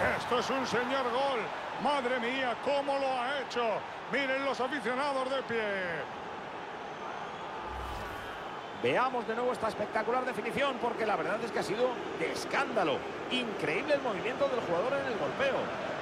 Esto es un señor gol. Madre mía, cómo lo ha hecho. Miren los aficionados de pie. Veamos de nuevo esta espectacular definición, porque la verdad es que ha sido de escándalo. Increíble el movimiento del jugador en el golpeo.